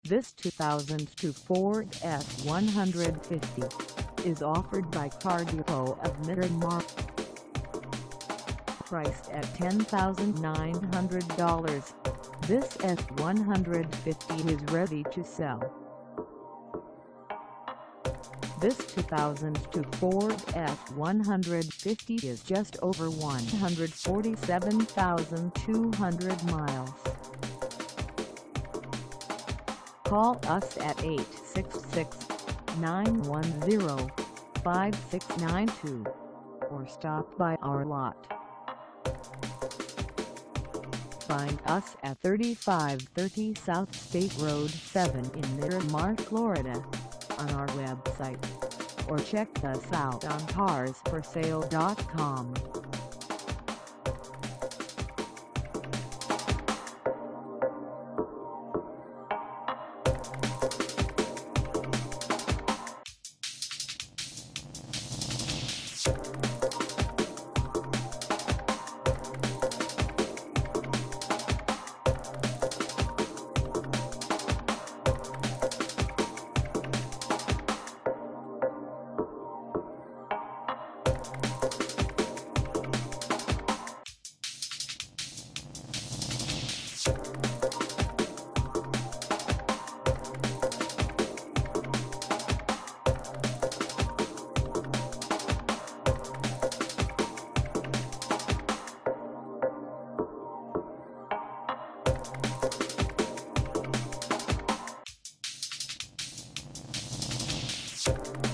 This 2002 Ford F-150 is offered by Car Depot of Miramar. Priced at $10,900, this F-150 is ready to sell. This 2002 Ford F-150 is just over 147,200 miles. Call us at 866-910-5692 or stop by our lot. Find us at 3530 South State Road 7 in Miramar, Florida, on our website, or check us out on carsforsale.com. You